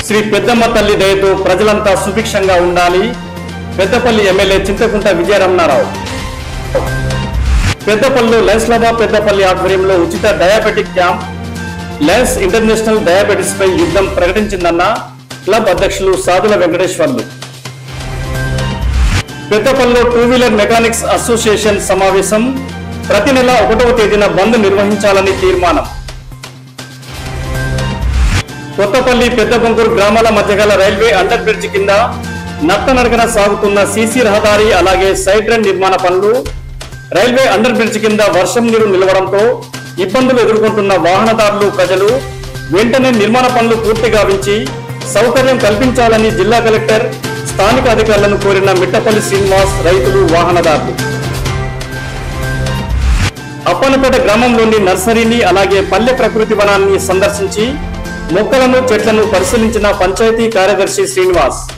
శ్రీ పెద్దమ్మ తల్లి దయతో ప్రజలంతా సుభిక్షంగా ఉండాలి. పెద్దపల్లి ఎమ్మెల్యే చింతకుంట విజయరమణారావు. పెద్దపల్లిలో లయన్స్ క్లబ్ పెద్దపల్లి ఆధ్వర్యంలో ఉచిత diabetic camp. Lions International diabetes పై యుద్ధం ప్రకటించిందన్న క్లబ్ అధ్యక్షులు సాదుల వెంకటేశ్వర్లు. పెద్దపల్లిలో టూ వీలర్ మెకానిక్స్ అసోసియేషన్ సమావేశం. ప్రతి నెల 1వ తేదీన బంద్ నిర్వహించాలని తీర్మానం. కొత్తపల్లి పెద్దబొంకూరు గ్రామాల మధ్య గల రైల్వే అండర్ బ్రిడ్జ్ కింద నత్తనడకన సాగుతున్న సీసీ రహదారి అలాగే సైడ్ రన్ నిర్మాణ పనులు. రైల్వే అండర్ బ్రిడ్జ్ కింద వర్షం నీరు నిలవడంతో ఇబ్బందులు ఎదుర్కొంటున్న వాహనదారులు ప్రజలు వెంటనే నిర్మాణ పనులు పూర్తి గావించి సౌకర్యం కల్పించాలని జిల్లా కలెక్టర్ స్థానిక అధికారులను కోరిన మిట్టపల్లి శ్రీనివాస్, రైతులు, వాహనదారులు. అప్పనపేట గ్రామంలోని నర్సరీని అలాగే పల్లె ప్రకృతి వనాన్ని సందర్శించి మొక్కలను చెట్లను పరిశీలించిన పంచాయతీ కార్యదర్శి శ్రీనివాస్.